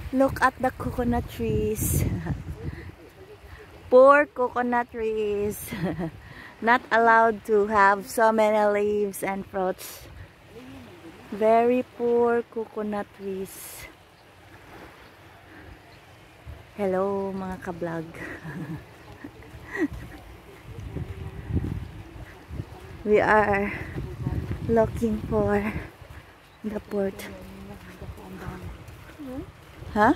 Look at the coconut trees. Poor coconut trees. Not allowed to have so many leaves and fruits. Very poor coconut trees. Hello mga ka-vlog. We are looking for the port. Ha?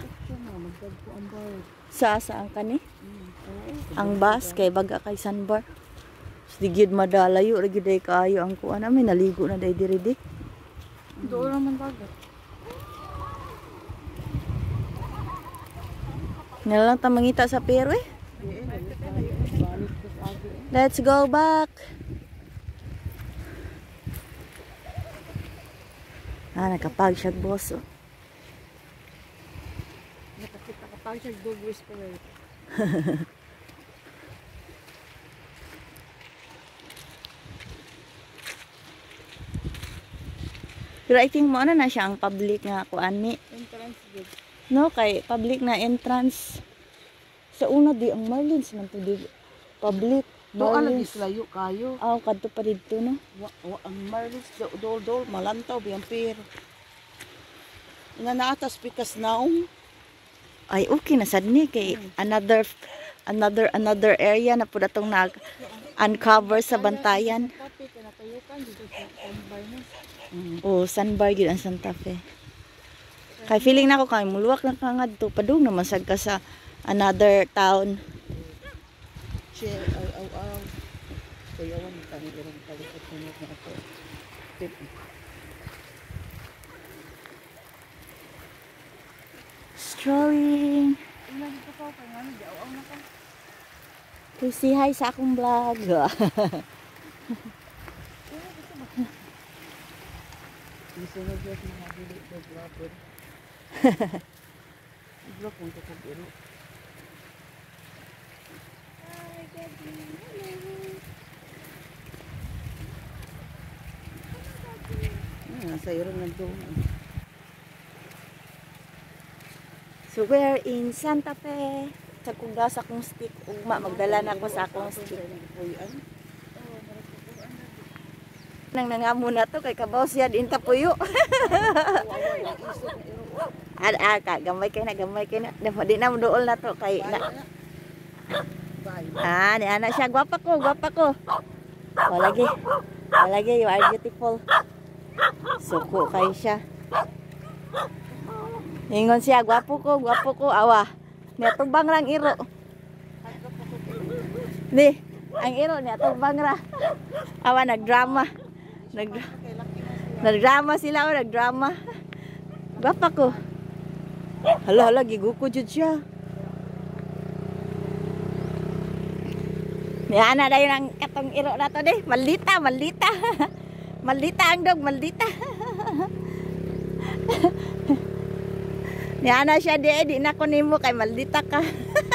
Saan kani? Ang bus kay baga kay sandbar. Sigid madalayo lagi day kaayo ang kuan namin naligo na day diri di. Doon naman dagat. Nalang ta mangita sa pero eh. Let's go back. Nakapag siya boss. Oh. Nakapag siya dog whisperer. Pero I think mo na siya ang public nga kuan ni. Entrance gate. No, kay public na entrance. Sa una di ang Marlins man to di public. Doon lagi layo kayo. Aw kadto pa didto no. Ang Marlins dol malantaw biyang pier. Nga naatas pikas naong. Ay okay na sad ni kay another area na pud atong nag uncover sa bantayan. Oh, sandbar gyud ang Santa Fe. Kay feeling nako kay muluwak na kangadto padung naman sad ka sa another town. Kuyawan kami irong palikot mo na ako. Strolling. Okay, say hi sa akong vlog. Gusto na dyan mga dili do vlogger. Vlog kung kakabiro. Nasa irong nandun. So we're in Santa Fe. Sa kuga sa akong stick. Ugma, magdala na ako sa akong stick. Nang nangamo na to kay kabaw siya din tapuyo. Gamay kay na. Di na muduol na to kay na. Ni ana siya gwapa ko. Walagi, you are beautiful. Suko kay siya. Ingon siya gwapo ko, awa. Niya tubang lang iro. Ni, ang iro niya tubang ra. Awa nagdrama. Nagdrama sila o nagdrama. Gwapa ko. Hala, giguko jud siya. Niya na dayon ang katong iro na to di. Maldita. Maldita ang dog, maldita. Niya na siya di na ko nimo kay maldita ka.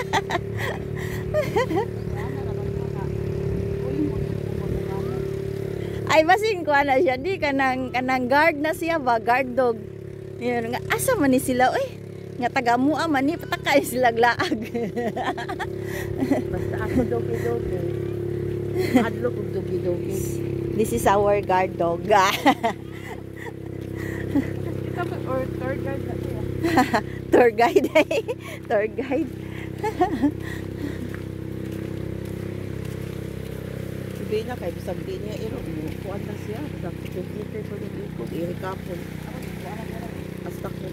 Ay basing ko ana siya di kanang guard na siya ba, guard dog. Yun nga asa man ni sila oy. Nga taga mua man ni patakay sila glaag. Basta ako dogi. Adlo kog dogi. This is our guard dog. Or tour guide na siya. Tour guide eh. Tour guide. Sabi na kay bisag di niya iro mo. Kuan na siya. Sa computer ko din iko. Iri kapon. Hasta ko.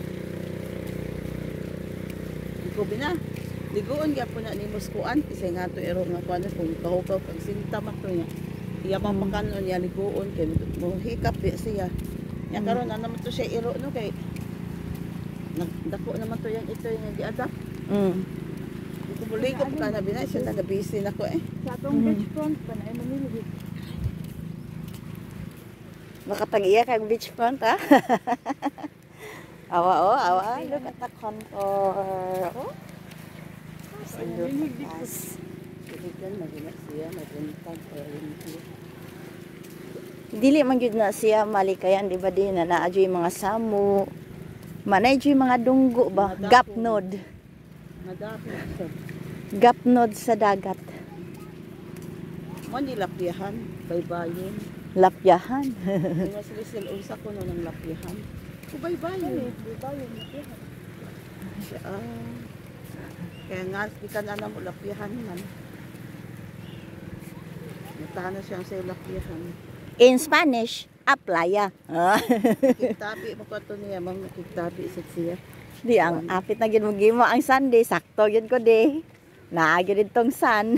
Iko bina. Ligoon gyapon na ni muskuan. Kasi nga to iro nga kuan kung kahugaw pag sinta mato niya. Iya mapakanon niya ligoon kay mo hikap siya. Ya karon na naman to siya iro no kay nagdako naman to yan ito yung gi-adapt. Ito bulig ko pa na bina siya na busy nako eh. Sa atong beachfront pa na mamili. Makatag-iya kag beachfront ha. Awa. Look at the contour. Oh. Dili man gyud na siya malikayan di ba din na naadyo yung mga samo. Manay yung mga dunggo ba? Mga Gapnod. Madami siya. Gapnod sa dagat. Mo nilapyahan, baybayin. Lapyahan. Yung silisil usa ko no ng lapyahan. O baybayin. Baybayin. Siya, kaya nga, di ka na mo lapyahan man. Natahan na siyang sa lapyahan. In Spanish, playa. Kiktabi mo ko ito niya, mang kiktabi siya. Di ang apit na ginmugi mo ang Sunday, sakto yun ko di. Naagyo din tong sun.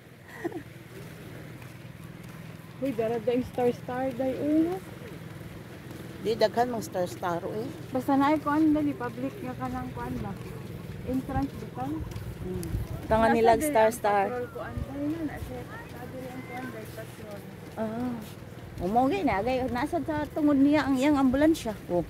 Uy, darad yung star day uno. Di daghan mong star eh. Basta na ay kuan dali public nga kanang kuan ba. Entrance bukan. Tangan nilag star. Patrol kuan day na siya. Sabi ang kuan day patrol. Umugay na, gay nasa sa tungod niya ang iyang ambulansya. Oh.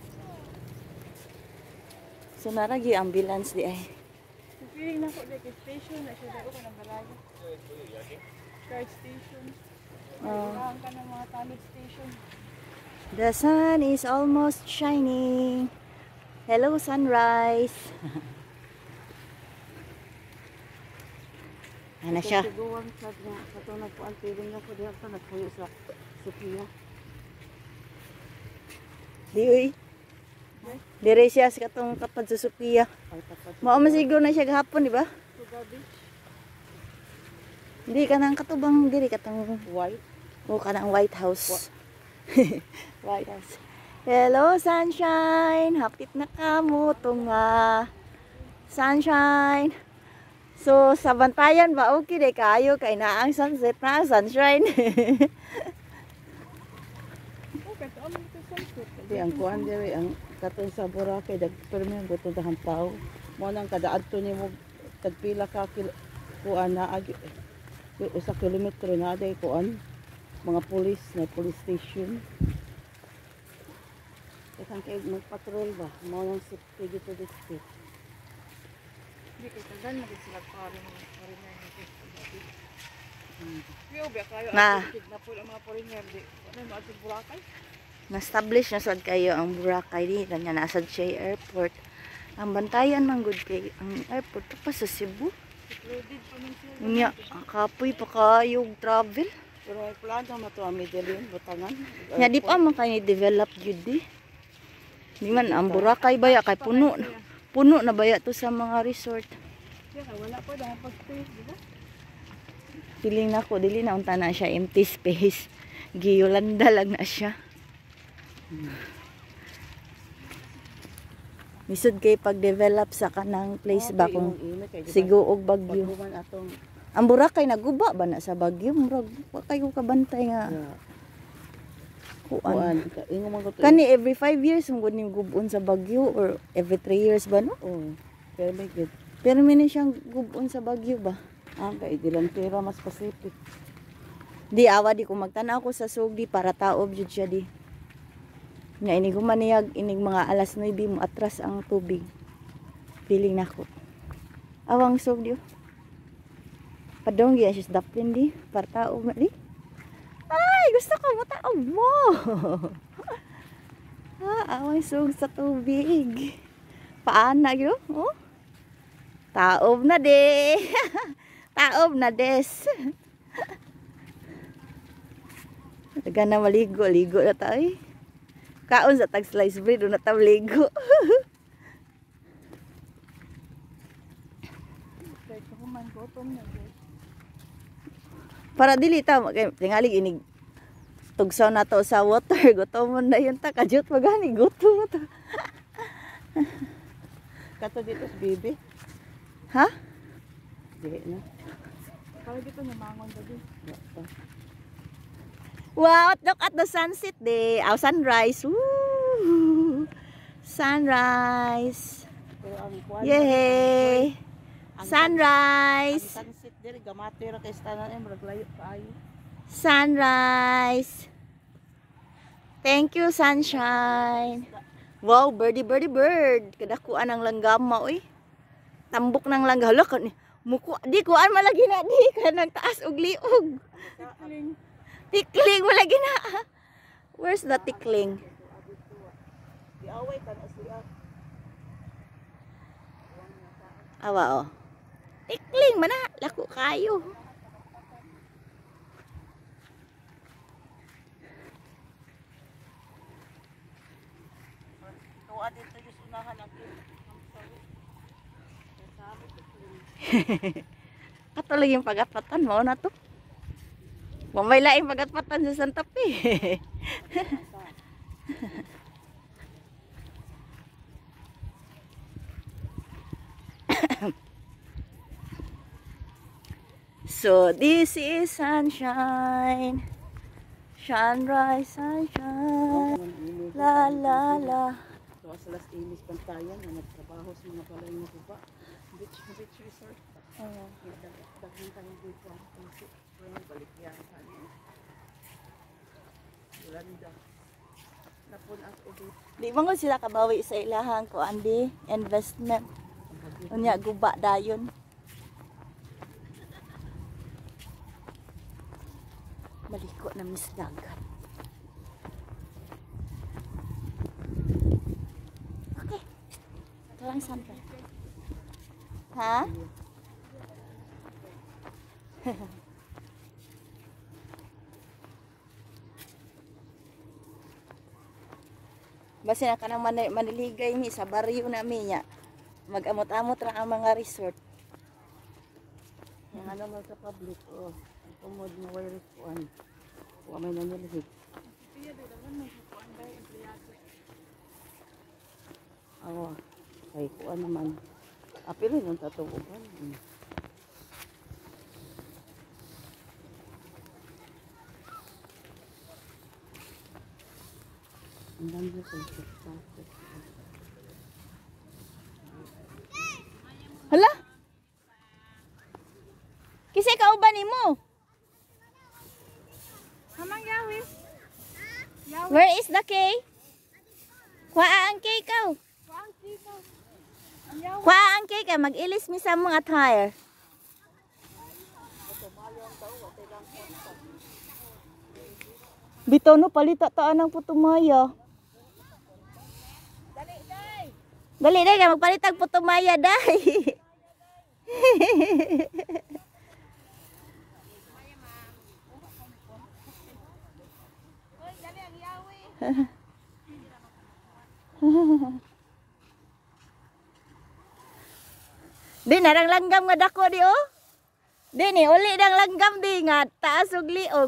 So naragi ambulance di ay. Feeling na ko like station na siya daw kanang balaga. Charge station. Ang kanang mga tanod station. The sun is almost shining. Hello sunrise. Ano siya? Siguan sa tunag ko ang feeling na ko diha sa nagpuyo sa Sophia. Di uy. Dire siya sa katong kapad sa Sophia. Mao masigo na siya gahapon, di ba? Hindi ka nang katubang diri katong White. o kanang White House. White House. Hello sunshine. Hapit na ka mo tunga. Sunshine. So sa bantayan ba okay day kayo kay naa ang sunset na sunshine. Di ang kuan diri ang katong sa Boracay dagpermi gusto dahan tao. Mo nang kada adto nimo tagpila ka kuan na agi usa kilometro na day kuan mga pulis na police station. Isang kay magpatrol ba mo nang safety dito dito. Hindi ko tagan na sila pare mga foreigner nito. Yo ba kayo na po ang mga foreigner di. Ano mo at Boracay? Na-establish na sad kayo ang Boracay di kanya nasa siya airport. Ang bantayan man good kay ang airport pa sa Cebu. Loaded pa man sila. Unya, kapoy pa kayo travel. Pero may plano mo to ang Medellin butangan. Nya di pa man kay develop jud di. Di man ang Boracay baya kay puno. Puno na baya to sa mga resort. Kaya wala pa dahil pag-stay, di ba? Feeling na ko dili na unta na siya empty space. Giyolanda lang na siya. Misud kay pag-develop sa kanang place ba kung siguog bagyo. Ang Boracay naguba ba na sa bagyo? Murag wa kayo kabantay nga. Kuan. Kani every 5 years mo gud ning gubon sa bagyo or every 3 years ba no? Oh. Pero may good. Pero mini siyang gubon sa bagyo ba? Kay Dilantera mas Pacific. Di awa di ko magtanaw ko sa sugdi para taob jud siya di. Nga inig humaniyag inig mga alas 9 mo atras ang tubig. Feeling nako. Awang sugdi. Padong giya siya daplin di para taob na di. Ay, gusto ko mo taob mo. Awang sug sa tubig. Paana gyud? Oh. Taob na de. Taob na des. Taga na maligo na tayo. Kaon sa tag slice bread na tayo ligo. Para dili ta tingali inig tugsaw na to sa water. Gutom mo na yun ta. Kajut magani gutom mo ta. Kato dito sa bibi. Ha? Dili na. Para dito namangon dali. Wow, look at the sunset day. Oh, sunrise. Woo! Sunrise. Pero ang kuan. Yay! Sunrise. Ang sunset diri gamate ra kay tanan murag layo kaayo. Sunrise. Thank you, sunshine. Wow, birdie bird. Kadakuan ang langgama oy. Tambok ng langga. Hala kan muko di kuan malagi na di kanang taas og liog. Tikling malagi na. Where's the tikling? Diaway kan siya. Awa oh. Tikling man na, lako kayo. Tuwa dito yung unahan ang Katuloy yung pagatpatan mo na to. Mamay laing pagatpatan sa Santa Fe. So this is sunshine, sunrise, sunshine, la la la. Tuwa sa Las Inis Bantayan na nagtrabaho sa mga balay ng guba. Beach resort. Daghan kami dito ang puso. Balik yan sa amin. Yolanda. Napun ang ulit. Di mo sila kabawi sa ilahang ko andi investment. Unya guba dayon. Maliko na misdagan. Okay. Ito lang sample. Ha? Basta na ka nang maniligay ni sa baryo namin niya. Mag-amot-amot ra ang mga resort. Yung ano mo sa public, oh. Ang tumod mo wireless kuan. Kuha may nanilhig. Awa. Kay kuan naman. Apilin yung tatubugan. Ang dami ko sa Hala? Kisay ka uban nimo? Hamang yawi. Where is the cake? Kuha ang cake ka. Kuang kiko. Ang yawi. Kuha ang cake ka. Mag-ilis mi sa mga attire. Bitaw no palita taan ng putumaya. Dali day ka magpalitag putumaya day. Di narang langgam nga dako di oh. Di ni uli nang langgam di nga taas ug liog.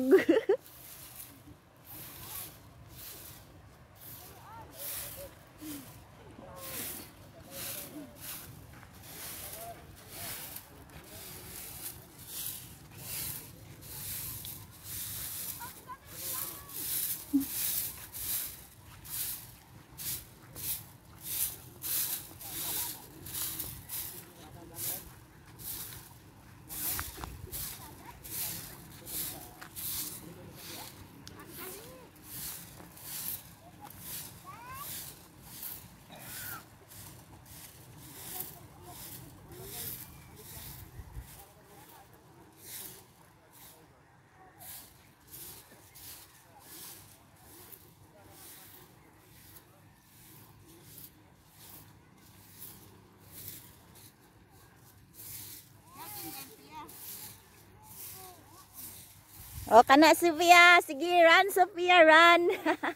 O kana Sophia, sige run Sophia run.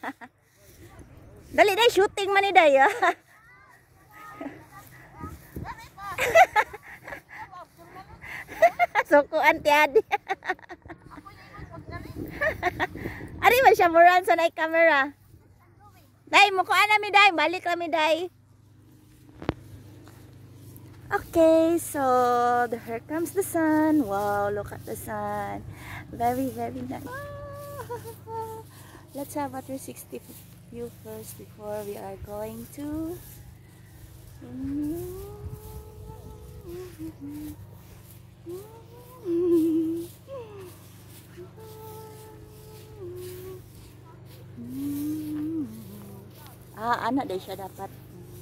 Dali day shooting man ni day. Soko anti adi. Ari man siya mo run sa night camera. Day mo ko ana mi day, balik ra mi day. Okay, so here comes the sun. Wow, look at the sun. Very, very nice. Let's have a 360 view first before we are going to. Anak deh siya dapat.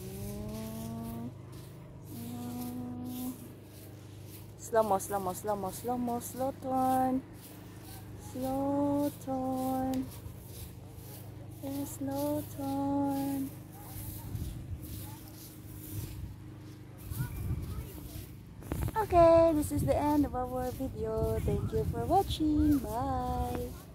Slow mo, slow mo, slow mo, slow mo, slow turn. Slow turn. Yeah, slow turn. Okay, this is the end of our video. Thank you for watching. Bye.